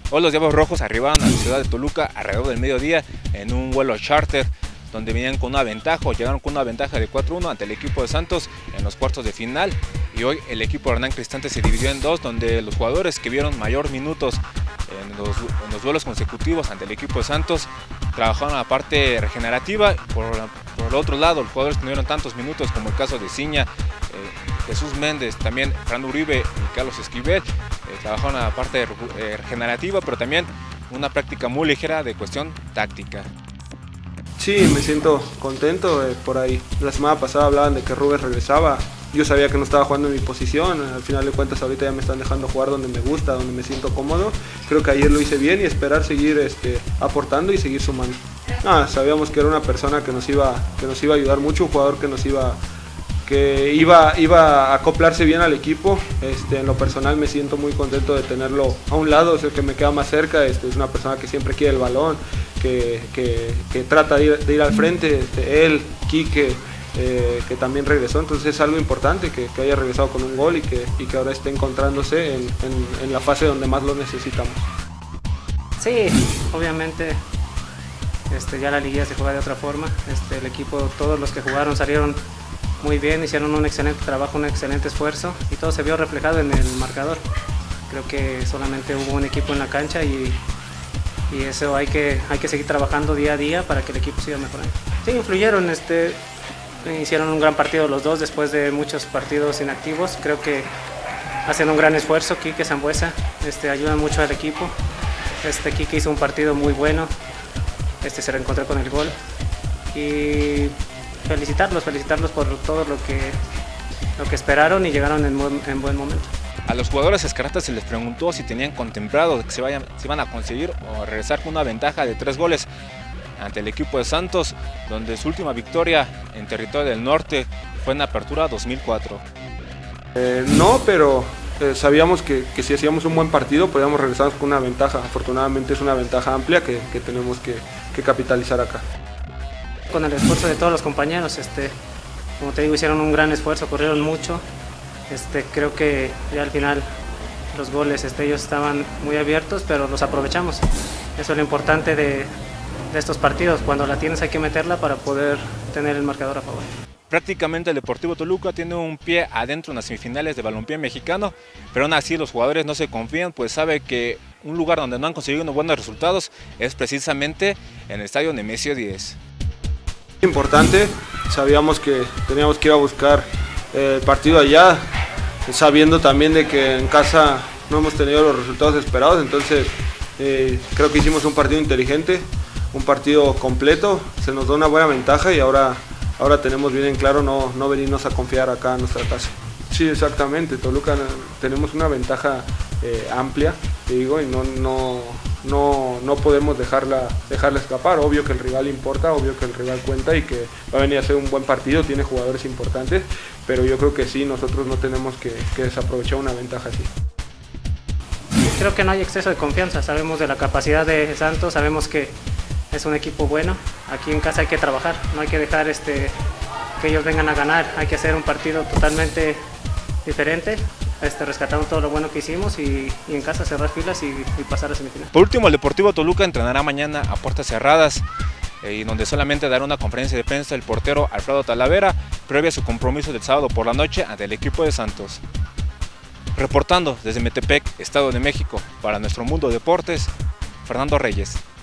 Hoy los Diablos Rojos arribaron a la ciudad de Toluca alrededor del mediodía en un vuelo charter, donde venían con una ventaja, o llegaron con una ventaja de 4-1 ante el equipo de Santos en los cuartos de final. Y hoy el equipo de Hernán Cristante se dividió en dos, donde los jugadores que vieron mayor minutos en los duelos consecutivos ante el equipo de Santos trabajaron la parte regenerativa. Por el otro lado, los jugadores que no dieron tantos minutos, como el caso de Ciña, Jesús Méndez, también Fran Uribe y Carlos Esquivel, trabajaron la parte regenerativa, pero también una práctica muy ligera de cuestión táctica. Sí, me siento contento. Por ahí la semana pasada hablaban de que Rubén regresaba. Yo sabía que no estaba jugando en mi posición. Al final de cuentas ahorita ya me están dejando jugar donde me gusta, donde me siento cómodo. Creo que ayer lo hice bien y esperar seguir aportando y seguir sumando. Sabíamos que era una persona que nos iba a ayudar mucho, un jugador que iba a acoplarse bien al equipo. En lo personal me siento muy contento de tenerlo a un lado, o sea, que me queda más cerca. Es una persona que siempre quiere el balón, que trata de ir al frente. Él, Quique, que también regresó, entonces es algo importante que haya regresado con un gol y que ahora esté encontrándose en la fase donde más lo necesitamos. Sí, obviamente ya la liguilla se juega de otra forma. El equipo, todos los que jugaron salieron muy bien, hicieron un excelente trabajo, un excelente esfuerzo y todo se vio reflejado en el marcador. Creo que solamente hubo un equipo en la cancha y eso hay que seguir trabajando día a día para que el equipo siga mejorando. Sí, influyeron, hicieron un gran partido los dos después de muchos partidos inactivos. Creo que hacen un gran esfuerzo. Quique, Sambuesa, ayudan mucho al equipo. Quique hizo un partido muy bueno, se reencontró con el gol y felicitarlos por todo lo que esperaron y llegaron en buen momento. A los jugadores escarlatas se les preguntó si tenían contemplado que se iban a conseguir o regresar con una ventaja de 3 goles ante el equipo de Santos, donde su última victoria en territorio del norte fue en Apertura 2004. No, pero sabíamos que si hacíamos un buen partido podíamos regresar con una ventaja. Afortunadamente es una ventaja amplia que tenemos que capitalizar acá. Con el esfuerzo de todos los compañeros, como te digo, hicieron un gran esfuerzo, corrieron mucho. Creo que ya al final los goles ellos estaban muy abiertos, pero los aprovechamos. Eso es lo importante de estos partidos. Cuando la tienes hay que meterla para poder tener el marcador a favor. Prácticamente el Deportivo Toluca tiene un pie adentro en las semifinales de balompié mexicano, pero aún así los jugadores no se confían, pues sabe que un lugar donde no han conseguido unos buenos resultados es precisamente en el estadio Nemesio 10. Importante, sabíamos que teníamos que ir a buscar el partido allá, sabiendo también de que en casa no hemos tenido los resultados esperados. Entonces creo que hicimos un partido inteligente, un partido completo, se nos da una buena ventaja y ahora tenemos bien en claro no venirnos a confiar acá en nuestra casa. Sí, exactamente, Toluca tenemos una ventaja amplia, te digo, y no podemos dejarla escapar. Obvio que el rival importa, obvio que el rival cuenta y que va a venir a hacer un buen partido, tiene jugadores importantes, pero yo creo que sí, nosotros no tenemos que desaprovechar una ventaja así. Creo que no hay exceso de confianza, sabemos de la capacidad de Santos, sabemos que es un equipo bueno. Aquí en casa hay que trabajar, no hay que dejar que ellos vengan a ganar, hay que hacer un partido totalmente diferente. Rescatamos todo lo bueno que hicimos y en casa cerrar filas y pasar a semifinal. Por último, el Deportivo Toluca entrenará mañana a puertas cerradas, y donde solamente dará una conferencia de prensa el portero Alfredo Talavera, previa a su compromiso del sábado por la noche ante el equipo de Santos. Reportando desde Metepec, Estado de México, para Nuestro Mundo Deportes, Fernando Reyes.